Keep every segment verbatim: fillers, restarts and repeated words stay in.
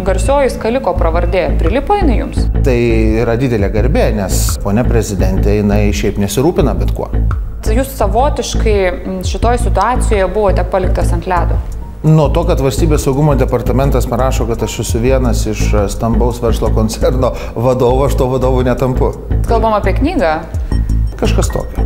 garsioji Skaliko pravardė, prilipo jinai jums? Tai yra didelė garbė, nes ponia prezidentė, jinai šiaip nesirūpina bet kuo. Jūs savotiškai šitoj situacijoje buvote paliktas ant ledo. Nuo to, kad Valstybės saugumo departamentas parašo, kad aš esu vienas iš stambaus verslo koncerno vadovo, aš to vadovu netampu. Kalbam apie knygą? Kažkas tokio.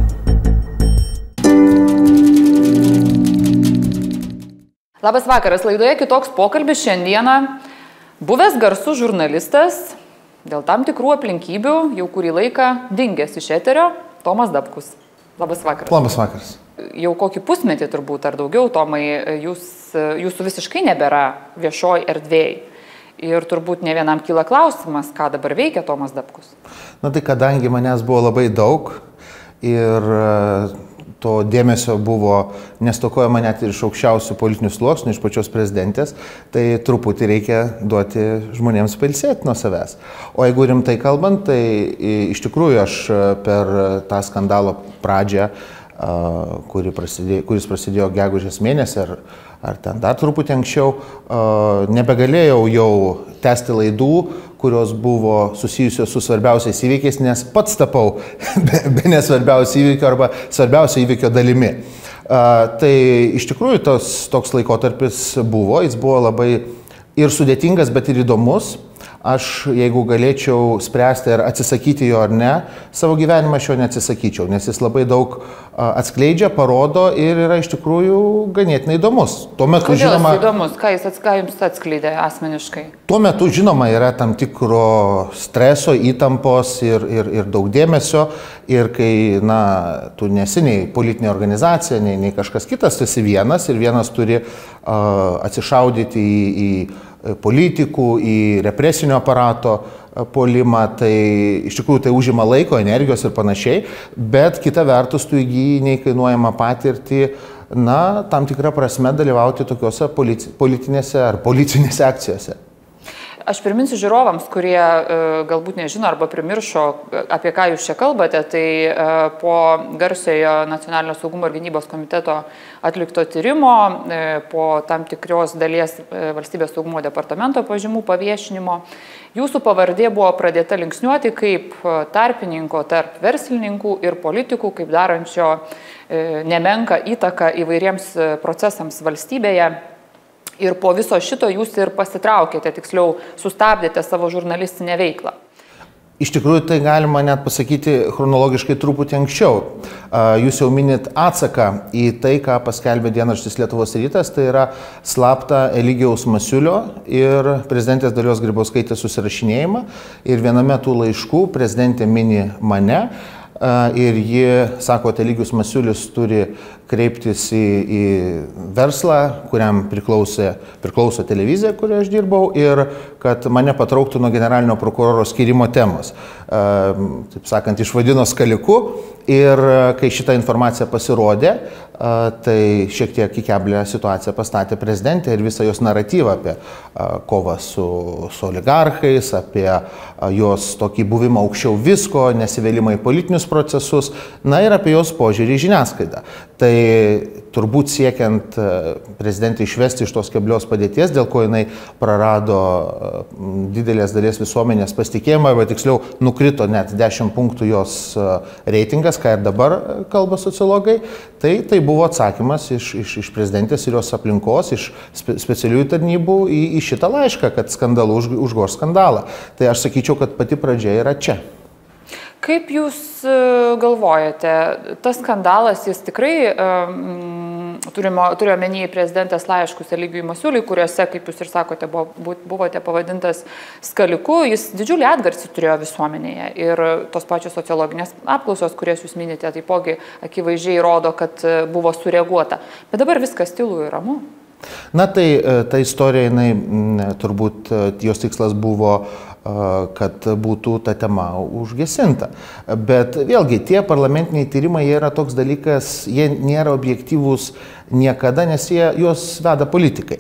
Labas vakaras, laidoje kitoks pokalbis šiandieną. Buvęs garsus žurnalistas, dėl tam tikrų aplinkybių, jau kurį laiką dingęs iš eterio, Tomas Dapkus. Labas vakaras. Labas vakaras. Jau kokį pusmetį turbūt ar daugiau, Tomai, jūs, jūsų visiškai nebėra viešoj erdvėj. Ir turbūt ne vienam kyla klausimas, ką dabar veikia Tomas Dapkus. Na tai kadangi manęs buvo labai daug ir to dėmesio buvo nestokojama net ir iš aukščiausių politinių sluoksnių, iš pačios prezidentės, tai truputį reikia duoti žmonėms pailsėti nuo savęs. O jeigu rimtai kalbant, tai iš tikrųjų aš per tą skandalo pradžią, kuri prasidėjo, kuris prasidėjo gegužės mėnesį ar, ar ten dar truputį anksčiau, nebegalėjau jau tęsti laidų, kurios buvo susijusios su svarbiausiais įvykiais, nes pats tapau be, be nesvarbiausio įvykio arba svarbiausio įvykio dalimi. A, tai iš tikrųjų tos, toks laikotarpis buvo, jis buvo labai ir sudėtingas, bet ir įdomus. Aš, jeigu galėčiau spręsti ar atsisakyti jo ar ne, savo gyvenimą aš jo neatsisakyčiau, nes jis labai daug atskleidžia, parodo ir yra iš tikrųjų ganėtinai įdomus. Tuo metu, Kodėl žinoma, jis įdomus? Ką jis ats, ką jums atskleidė asmeniškai? Tuo metu, žinoma, yra tam tikro streso, įtampos ir, ir, ir daug dėmesio. Ir kai, na, tu nesi nei politinė organizacija, nei, nei kažkas kitas, tu esi vienas ir vienas turi uh, atsišaudyti į, į politikų, į represinio aparato puolimą, tai iš tikrųjų tai užima laiko, energijos ir panašiai, bet kita vertus tu įgyji neįkainuojamą patirtį, na, tam tikrą prasme dalyvauti tokiuose politinėse ar policinėse akcijose. Aš priminsiu žiūrovams, kurie galbūt nežino arba primiršo, apie ką jūs čia kalbate, tai po garsiojo Nacionalinio saugumo ir gynybos komiteto atlikto tyrimo, po tam tikros dalies Valstybės saugumo departamento pažymų paviešinimo, jūsų pavardė buvo pradėta linksniuoti kaip tarpininko tarp verslininkų ir politikų, kaip darančio nemenką įtaką įvairiems procesams valstybėje. Ir po viso šito jūs ir pasitraukėte, tiksliau sustabdėte savo žurnalistinę veiklą. Iš tikrųjų, tai galima net pasakyti chronologiškai truputį anksčiau. Jūs jau minit atsaką į tai, ką paskelbė dienraštis Lietuvos rytas, tai yra slaptą Eligijaus Masiulio ir prezidentės Dalios Grybauskaitės susirašinėjimą. Ir viename tų laiškų prezidentė mini mane. Ir ji sako, kad Eligijus Masiulis turi kreiptis į, į verslą, kuriam priklausė, priklauso televizija, kurioje aš dirbau, ir kad mane patrauktų nuo generalinio prokuroro skyrimo temos. Taip sakant, išvadino Skaliku. Ir kai šitą informaciją pasirodė, tai šiek tiek į keblią situaciją pastatė prezidentė ir visą jos naratyvą apie kovą su, su oligarchais, apie jos tokį buvimą aukščiau visko, nesivėlimą į politinius procesus, na ir apie jos požiūrį į žiniasklaidą. Tai turbūt siekiant prezidentį išvesti iš tos keblios padėties, dėl ko jinai prarado didelės dalies visuomenės pasitikėjimą, arba tiksliau nukrito net dešimt punktų jos reitingas, ką ir dabar kalba sociologai, tai tai buvo atsakymas iš, iš, iš prezidentės ir jos aplinkos, iš spe, specialiųjų tarnybų į, į šitą laišką, kad skandalu už, užgoš skandalą. Tai aš sakyčiau, kad pati pradžia yra čia. Kaip jūs galvojate, tas skandalas, jis tikrai, um, turiu omeny prezidentės laiškus Eligijui Masiuliui, kuriuose, kaip jūs ir sakote, buvo, buvote pavadintas Skaliku, jis didžiulį atgarsį turėjo visuomenėje. Ir tos pačios sociologinės apklausos, kurias jūs minite, taipogi akivaizdžiai rodo, kad buvo sureaguota. Bet dabar viskas tylu ir ramu. Na tai ta istorija, jinai, turbūt jos tikslas buvo, kad būtų ta tema užgesinta. Bet vėlgi, tie parlamentiniai tyrimai, jie yra toks dalykas, jie nėra objektyvūs niekada, nes jie, juos veda politikai.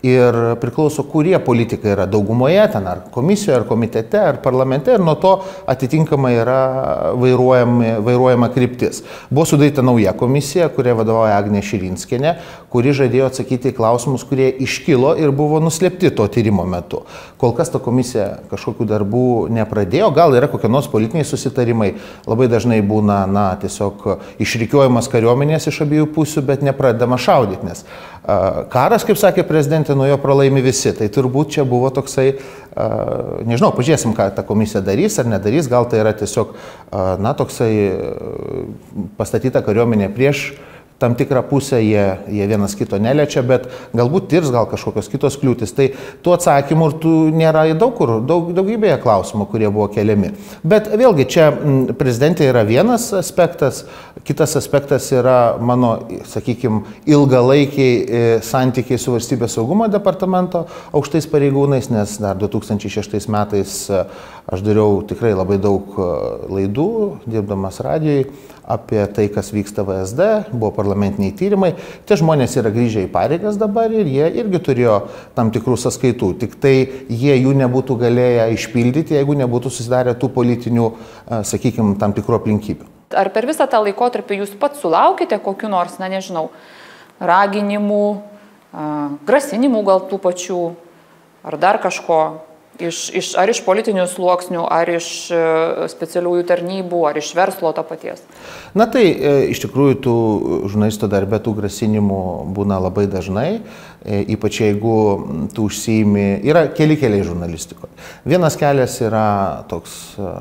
ir priklauso, kurie politikai yra daugumoje, ten ar komisijoje, ar komitete, ar parlamente, ir nuo to atitinkamai yra vairuojama kryptis. Buvo sudaryta nauja komisija, kuria vadovauja Agnė Širinskienė, kuri žadėjo atsakyti į klausimus, kurie iškilo ir buvo nuslėpti to tyrimo metu. Kol kas ta komisija kažkokių darbų nepradėjo, gal yra kokie nors politiniai susitarimai, labai dažnai būna, na, tiesiog išrikiuojamas kariuomenės iš abiejų pusių, bet nepradedama šaudyti, nes uh, karas, kaip sakė prezidentė, nuo jo pralaimi visi. Tai turbūt čia buvo toksai, uh, nežinau, pažiūrėsim, ką ta komisija darys ar nedarys, gal tai yra tiesiog, uh, na, toksai uh, pastatyta kariuomenė prieš tam tikrą pusę, jie, jie vienas kito neliečia, bet galbūt tirs gal kažkokios kitos kliūtis. Tai tų atsakymų ir tų nėra daug kur, daug, daugybėje klausimų, kurie buvo keliami. Bet vėlgi čia prezidentė yra vienas aspektas, kitas aspektas yra mano, sakykime, ilgalaikiai santykiai su Valstybės saugumo departamento aukštais pareigūnais, nes dar du tūkstančiai šeštais metais aš dariau tikrai labai daug laidų, dirbdamas radijoj, apie tai, kas vyksta V S D, buvo parlamentiniai tyrimai. Tie žmonės yra grįžę į pareigas dabar ir jie irgi turėjo tam tikrų sąskaitų. Tik tai jie jų nebūtų galėję išpildyti, jeigu nebūtų susidarę tų politinių, sakykime, tam tikrų aplinkybių. Ar per visą tą laikotarpį jūs pats sulaukite kokiu nors, na nežinau, raginimų, grasinimų gal tų pačių, ar dar kažko? Iš, iš, ar iš politinių sluoksnių, ar iš specialiųjų tarnybų, ar iš verslo to paties? Na tai iš tikrųjų tų žurnalisto darbė tų grasinimų būna labai dažnai, ypač jeigu tu užsiimi, yra keli keliai žurnalistikoje. Vienas kelias yra toks,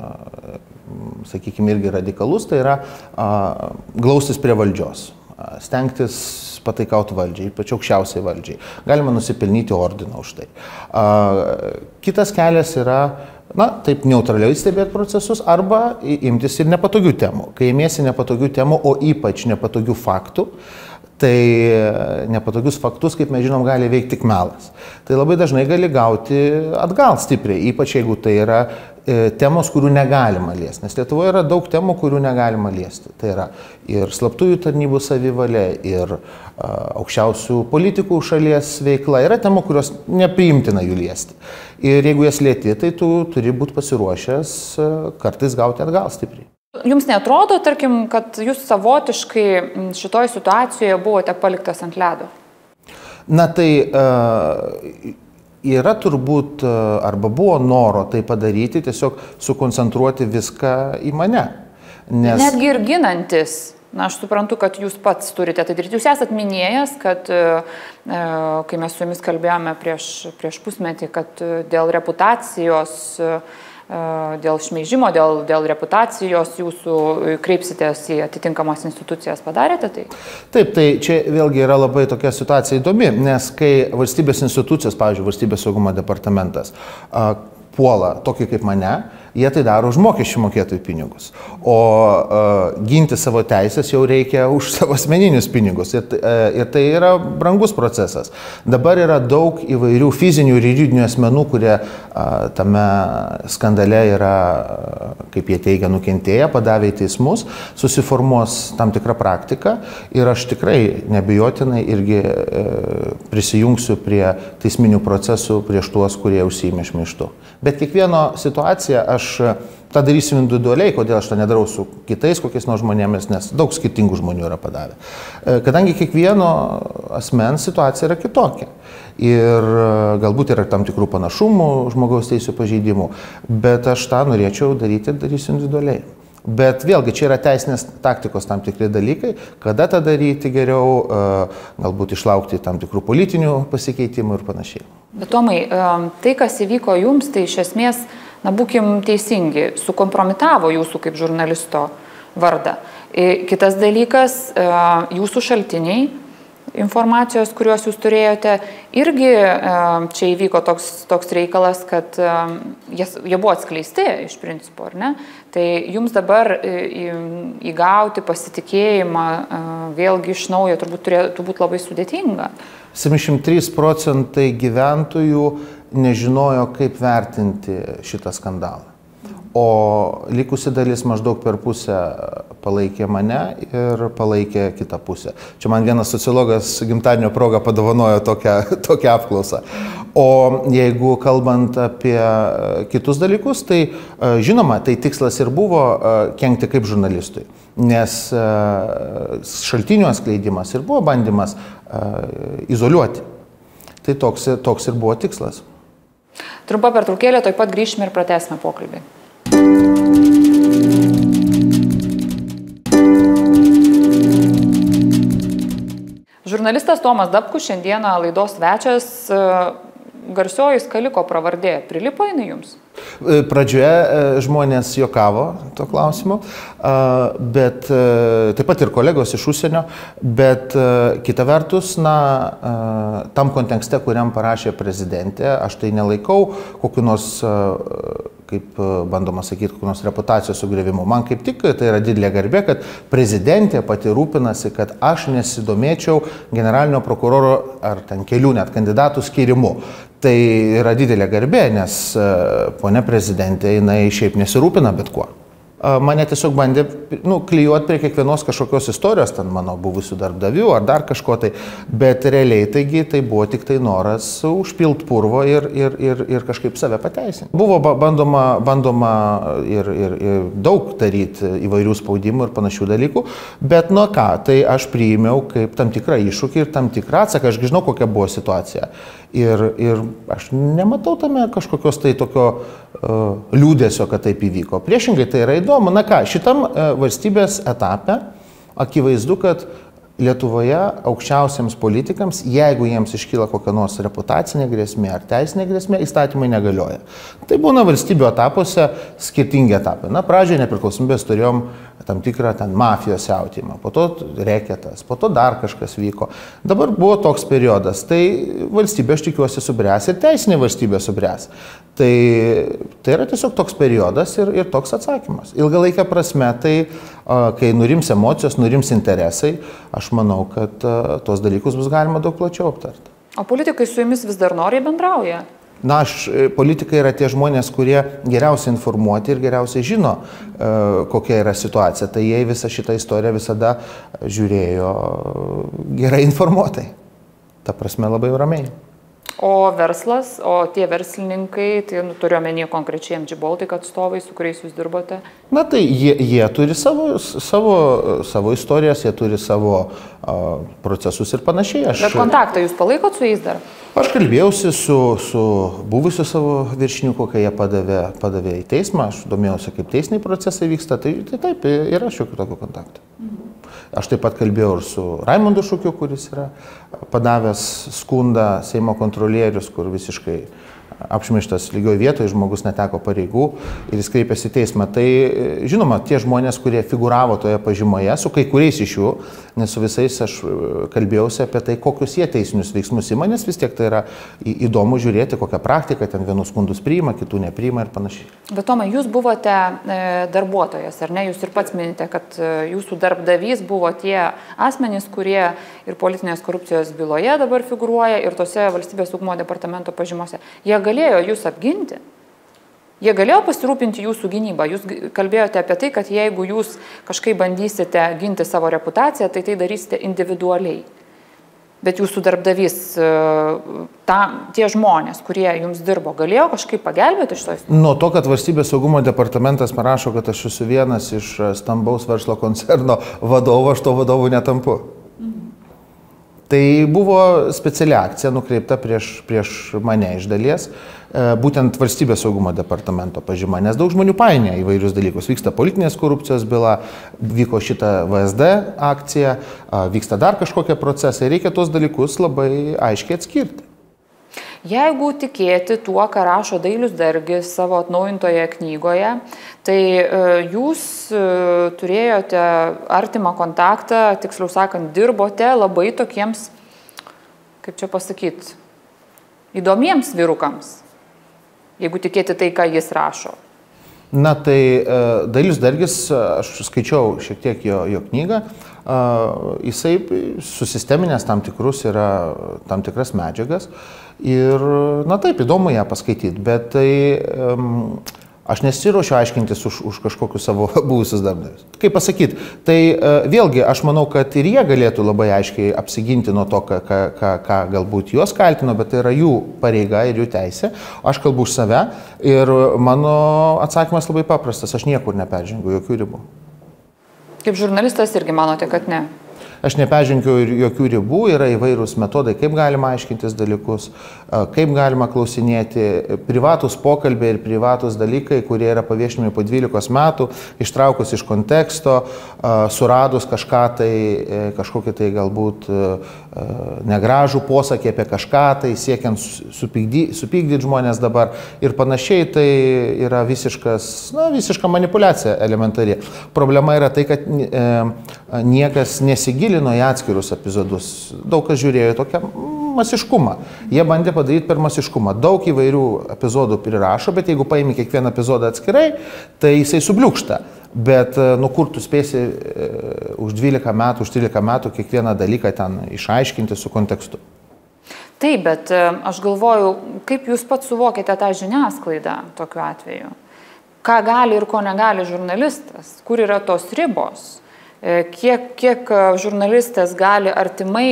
sakykime, irgi radikalus, tai yra glaustis prie valdžios, stengtis pataikauti valdžiai, ypač aukščiausiai valdžiai. Galima nusipelnyti ordiną už tai. Kitas kelias yra, na, taip neutraliai stebėti procesus arba imtis ir nepatogių temų. Kai imiesi nepatogių temų, o ypač nepatogių faktų, tai nepatogius faktus, kaip mes žinom, gali veikti tik melas. Tai labai dažnai gali gauti atgal stipriai, ypač jeigu tai yra temos, kurių negalima liesti. Nes Lietuvoje yra daug temų, kurių negalima liesti. Tai yra ir slaptųjų tarnybų savivalė, ir aukščiausių politikų šalies veikla. Yra temų, kurios nepriimtina jų liesti. Ir jeigu jas lieti, tai tu turi būti pasiruošęs kartais gauti atgal stipriai. Jums neatrodo, tarkim, kad jūs savotiškai šitoj situacijoje buvote paliktas ant ledo? Na tai uh, yra turbūt, arba buvo noro tai padaryti, tiesiog sukoncentruoti viską į mane. Nes... Netgi ir ginantis, na aš suprantu, kad jūs pats turite tai daryti. Jūs esat minėjęs, kad kai mes su jumis kalbėjome prieš, prieš pusmetį, kad dėl reputacijos, dėl šmeižimo, dėl, dėl reputacijos jūsų kreipsitės į atitinkamas institucijas, padarėte tai? Taip, tai čia vėlgi yra labai tokia situacija įdomi, nes kai valstybės institucijos, pavyzdžiui, Valstybės saugumo departamentas, puola tokį kaip mane, jie tai daro už mokesčių mokėtojų pinigus. O uh, ginti savo teisės jau reikia už savo asmeninius pinigus. Ir, uh, ir tai yra brangus procesas. Dabar yra daug įvairių fizinių ir juridinių asmenų, kurie uh, tame skandale yra, uh, kaip jie teigia, nukentėję, padavę į teismus, susiformuos tam tikrą praktiką. Ir aš tikrai nebijotinai irgi uh, prisijungsiu prie teisminių procesų prieš tuos, kurie užsiėmė šmeižtu. Bet kiekvieno situaciją aš tą darysiu individualiai, kodėl aš tą nedarau su kitais kokiais nors žmonėmis, nes daug skirtingų žmonių yra padavę. Kadangi kiekvieno asmens situacija yra kitokia ir galbūt yra tam tikrų panašumų žmogaus teisų pažeidimų, bet aš tą norėčiau daryti ir darysiu individualiai. Bet vėlgi čia yra teisinės taktikos tam tikri dalykai, kada tą daryti geriau, galbūt išlaukti tam tikrų politinių pasikeitimų ir panašiai. Bet Tomai, tai, kas įvyko jums, tai iš esmės, na, būkim teisingi, sukompromitavo jūsų kaip žurnalisto vardą. Kitas dalykas, jūsų šaltiniai informacijos, kuriuos jūs turėjote, irgi čia įvyko toks, toks reikalas, kad jie, jie buvo atskleisti iš principo, ar ne? Tai jums dabar įgauti pasitikėjimą vėlgi iš naujo turbūt turėtų būti labai sudėtinga. septyniasdešimt trys procentai gyventojų nežinojo, kaip vertinti šitą skandalą. o likusi dalis maždaug per pusę palaikė mane ir palaikė kitą pusę. Čia man vienas sociologas gimtadienio proga padovanojo tokią, tokią apklausą. O jeigu kalbant apie kitus dalykus, tai žinoma, tai tikslas ir buvo kenkti kaip žurnalistui, nes šaltinių atskleidimas ir buvo bandymas izoliuoti. Tai toks, toks ir buvo tikslas. Trumpa pertraukėlė, taip pat grįžime ir pratęsime pokalbį. Žurnalistas Tomas Dapkus šiandieną laidos svečias. Garsioji Skaliko pravardė, prilipo jinai jums? Pradžioje žmonės juokavo to klausimu, bet taip pat ir kolegos iš užsienio, bet kita vertus, na, tam kontekste, kuriam parašė prezidentė, aš tai nelaikau kokiu nors, kaip bandoma sakyti, kokiu nors reputacijos sugriuvimu. Man kaip tik tai yra didelė garbė, kad prezidentė pati rūpinasi, kad aš nesidomėčiau generalinio prokuroro ar ten kelių net kandidatų skirimu. Tai yra didelė garbė, nes ponia prezidentė, jinai šiaip nesirūpina bet kuo. Mane tiesiog bandė, nu, klijuoti prie kiekvienos kažkokios istorijos, ten mano buvusių darbdavių ar dar kažko tai, bet realiai taigi tai buvo tik tai noras užpilt purvo ir, ir, ir, ir kažkaip save pateisinti. Buvo bandoma, bandoma ir, ir, ir daug daryti įvairių spaudimų ir panašių dalykų, bet nuo ką, tai aš priėmiau kaip tam tikrą iššūkį ir tam tikrą atsaką, aš žinau, kokia buvo situacija. Ir, ir aš nematau tame kažkokios tai tokio uh, liūdėsio, kad taip įvyko. Priešingai tai yra įdomu. Na ką, šitam uh, valstybės etape akivaizdu, kad Lietuvoje aukščiausiams politikams, jeigu jiems iškyla kokia nors reputacinė grėsmė ar teisinė grėsmė, įstatymai negalioja. Tai būna valstybių etapuose skirtingi etapai. Na, pradžioje nepriklausomybės turėjom tam tikrą ten mafijos siautėjimą, po to reketas, po to dar kažkas vyko. Dabar buvo toks periodas, tai valstybė, aš tikiuosi, subręs ir teisinė valstybė subręs. Tai, tai yra tiesiog toks periodas ir, ir toks atsakymas. Ilgalaikė prasme, tai kai nurims emocijos, nurims interesai, aš manau, kad tos dalykus bus galima daug plačiau aptarti. O politikai su jumis vis dar noriai bendrauja? Na, aš, politikai yra tie žmonės, kurie geriausiai informuoti ir geriausiai žino, e, kokia yra situacija. Tai jie visą šitą istoriją visada žiūrėjo gerai informuotai. Ta prasme labai ramiai. O verslas, o tie verslininkai, tai nu, turiu omeny konkrečiai M G Baltic atstovai, su kuriais jūs dirbote? Na tai jie, jie turi savo, savo, savo istorijas, jie turi savo a, procesus ir panašiai. Aš, Bet kontaktą jūs palaikot su jais dar? Aš kalbėjausi su, su buvusiu savo viršininku, kai jie padavė, padavė į teismą, aš domėjausi, kaip teisiniai procesai vyksta, tai, tai taip, yra šiokių tokių kontaktų. Mhm. Aš taip pat kalbėjau ir su Raimondu Šukiu, kuris yra padavęs skundą Seimo kontrolierius, kur visiškai apšmeižtas lygioje vietoje, žmogus neteko pareigų ir jis kreipėsi į teismą. Tai žinoma, tie žmonės, kurie figuravo toje pažymoje, su kai kuriais iš jų, nes su visais aš kalbėjausi apie tai, kokius jie teisinius veiksmus ima, nes vis tiek tai yra įdomu žiūrėti, kokią praktiką ten vienus skundus priima, kitų nepriima ir panašiai. Bet Tomai, jūs buvote darbuotojas, ar ne? Jūs ir pats minite, kad jūsų darbdavys buvo tie asmenys, kurie ir politinės korupcijos byloje dabar figuruoja ir tose valstybės saugumo departamento pažymose. Jie galėjo jūs apginti. Jie galėjo pasirūpinti jūsų gynybą. Jūs kalbėjote apie tai, kad jeigu jūs kažkaip bandysite ginti savo reputaciją, tai tai darysite individualiai. Bet jūsų darbdavys, ta, tie žmonės, kurie jums dirbo, galėjo kažkaip pagelbėti iš to? Nuo to, kad valstybės saugumo departamentas parašo, kad aš esu vienas iš stambaus verslo koncerno vadovo, aš to vadovu netampu. Tai buvo speciali akcija nukreipta prieš, prieš mane iš dalies, būtent valstybės saugumo departamento pažyma, nes daug žmonių painioja įvairius dalykus. Vyksta politinės korupcijos byla, vyko šita V S D akcija, vyksta dar kažkokie procesai, reikia tos dalykus labai aiškiai atskirti. Jeigu tikėti tuo, ką rašo Dailius Dargis savo atnaujintoje knygoje, tai jūs turėjote artimą kontaktą, tiksliau sakant, dirbote labai tokiems, kaip čia pasakyti, įdomiems vyrukams, jeigu tikėti tai, ką jis rašo. Na tai Dailius Dargis, aš skaičiau šiek tiek jo, jo knygą, jisai susisteminės tam tikrus yra tam tikras medžiagas ir, na taip, įdomu ją paskaityti, bet tai um, Aš nesiruošiu aiškintis už, už kažkokius savo buvusius darbdavius. Kaip pasakyti, tai vėlgi aš manau, kad ir jie galėtų labai aiškiai apsiginti nuo to, ką, ką, ką galbūt juos kaltino, bet tai yra jų pareiga ir jų teisė. Aš kalbu už save ir mano atsakymas labai paprastas, aš niekur neperžengiu jokių ribų. Kaip žurnalistas irgi manote, kad ne? Aš neperžengiu ir jokių ribų, yra įvairūs metodai, kaip galima aiškintis dalykus, kaip galima klausinėti, privatus pokalbiai ir privatus dalykai, kurie yra paviešinami po dvylikos metų, ištraukus iš konteksto, suradus kažką tai, kažkokį tai galbūt negražų posakį apie kažką, tai siekiant supykdyti, supykdyti žmonės dabar ir panašiai, tai yra visiškas, na, visiška manipulacija elementari. Problema yra tai, kad niekas nesigilina į atskirus epizodus. Daug kas žiūrėjo tokią masiškumą. Jie bandė padaryti per masiškumą. Daug įvairių epizodų prirašo, bet jeigu paimi kiekvieną epizodą atskirai, tai jisai subliūkšta. Bet, nu, kur tu spėsi e, už dvylika metų, už trylika metų kiekvieną dalyką ten išaiškinti su kontekstu. Taip, bet aš galvoju, kaip jūs pats suvokėte tą žiniasklaidą tokiu atveju? Ką gali ir ko negali žurnalistas? Kur yra tos ribos? Kiek, kiek žurnalistas gali artimai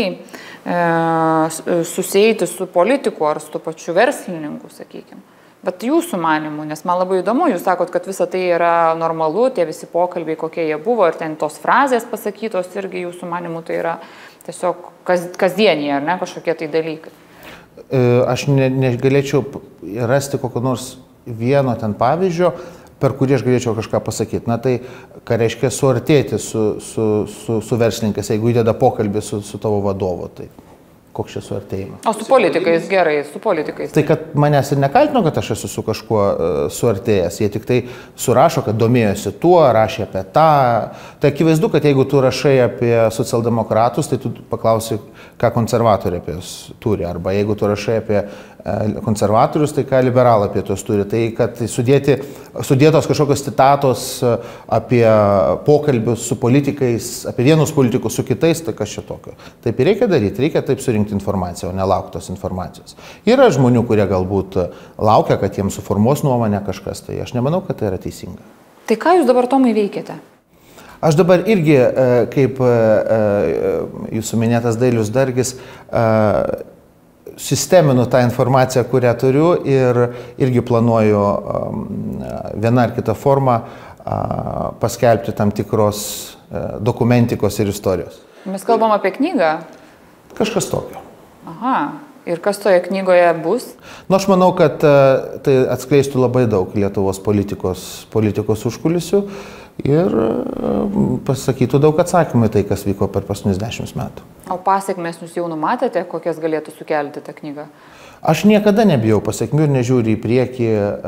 e, susieiti su politiku ar su pačiu verslininku, sakykime. Bet jūsų manimų, nes man labai įdomu, jūs sakot, kad visa tai yra normalu, tie visi pokalbiai, kokie jie buvo, ir ten tos frazės pasakytos irgi jūsų manimų, tai yra tiesiog kas, kasdieniai, ar ne, kažkokie tai dalykai. Aš ne, negalėčiau rasti kokio nors vieno ten pavyzdžio, per kurį aš galėčiau kažką pasakyti. Na tai, ką reiškia suartėti su, su, su, su verslininkas, jeigu įdeda pokalbį su, su tavo vadovu, tai koks čia suartėjimas. O su politikais gerai, su politikais. Tai, kad manęs ir nekaltino, kad aš esu su kažkuo uh, suartėjęs, jie tik tai surašo, kad domėjosi tuo, rašė apie tą. Tai akivaizdu, kad jeigu tu rašai apie socialdemokratus, tai tu paklausi, ką konservatoriai apie juos turi. Arba jeigu tu rašai apie konservatorius, tai ką liberalai apie tuos turi. Tai kad sudėti, sudėtos kažkokios citatos apie pokalbius su politikais, apie vienus politikus su kitais, tai kas čia tokio. Taip ir reikia daryti, reikia taip surinkti informaciją, o nelauktos informacijos. Yra žmonių, kurie galbūt laukia, kad jiems suformuos nuomonę kažkas, tai aš nemanau, kad tai yra teisinga. Tai ką jūs dabar, Tomai, veikiate? Aš dabar irgi, kaip jūsų minėtas Dailius Dargis, sisteminu tą informaciją, kurią turiu ir irgi planuoju vieną ar kitą formą paskelbti tam tikros dokumentikos ir istorijos. Mes kalbam apie knygą? Kažkas tokio. Aha. Ir kas toje knygoje bus? Nu, aš manau, kad tai atskleistų labai daug Lietuvos politikos, politikos užkulisių ir pasakytų daug atsakymų į tai, kas vyko per paskutinius dešimt metų. O pasiekmes jūs jau numatėte, kokias galėtų sukelti tą knygą? Aš niekada nebijau pasiekmių ir nežiūriu į priekį,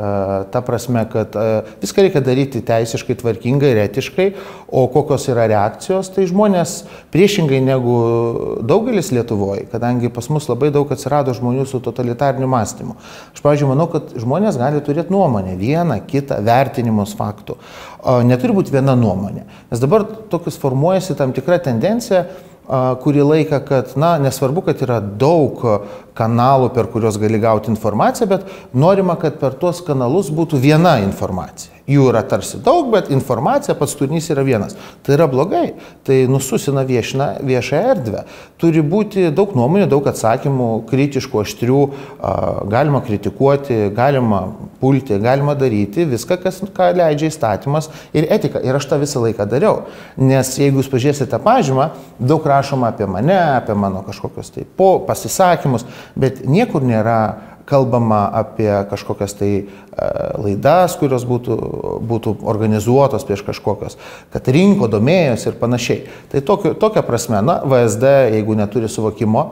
ta prasme, kad viską reikia daryti teisiškai, tvarkingai ir etiškai, o kokios yra reakcijos, tai žmonės priešingai negu daugelis Lietuvoje, kadangi pas mus labai daug atsirado žmonių su totalitariniu mąstymu. Aš, pavyzdžiui, manau, kad žmonės gali turėti nuomonę, vieną, kitą, vertinimus faktų. Neturi būti viena nuomonė, nes dabar tokius formuojasi tam tikra tendencija, kurį laiką, kad, na, nesvarbu, kad yra daug kanalų, per kuriuos gali gauti informaciją, bet norima, kad per tuos kanalus būtų viena informacija. Jų yra tarsi daug, bet informacija, pats turinys yra vienas. Tai yra blogai, tai nususina viešina, viešą erdvę. Turi būti daug nuomonių, daug atsakymų, kritiškų, aštrių, galima kritikuoti, galima pulti, galima daryti viską, kas, ką leidžia įstatymas ir etika. Ir aš tą visą laiką dariau. Nes jeigu jūs pažiūrėsite pažymą, daug rašoma apie mane, apie mano kažkokius tai po, pasisakymus, bet niekur nėra kalbama apie kažkokias tai laidas, kurios būtų, būtų organizuotos prieš kažkokios, kad rinko, domėjosi ir panašiai. Tai tokio, tokia prasme, na, V S D, jeigu neturi suvokimo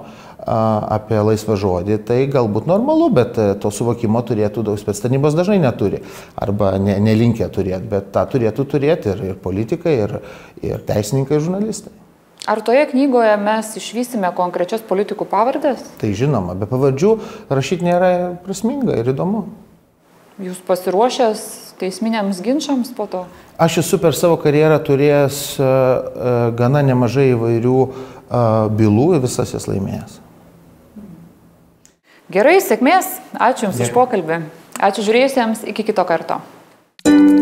apie laisvą žodį, tai galbūt normalu, bet to suvokimo turėtų daug spectarnybos dažnai neturi, arba ne, nelinkę turėti, bet tą turėtų turėti ir, ir politikai, ir, ir teisininkai, ir žurnalistai. Ar toje knygoje mes išvysime konkrečias politikų pavardės? Tai žinoma, be pavardžių rašyti nėra prasminga ir įdomu. Jūs pasiruošęs teisminiams ginčams po to? Aš esu per savo karjerą turėjęs uh, uh, gana nemažai įvairių uh, bylų ir visas jas laimėjęs. Gerai, sėkmės. Ačiū Jums už pokalbį. Ačiū žiūrėjusiems. Iki kito karto. Ačiū.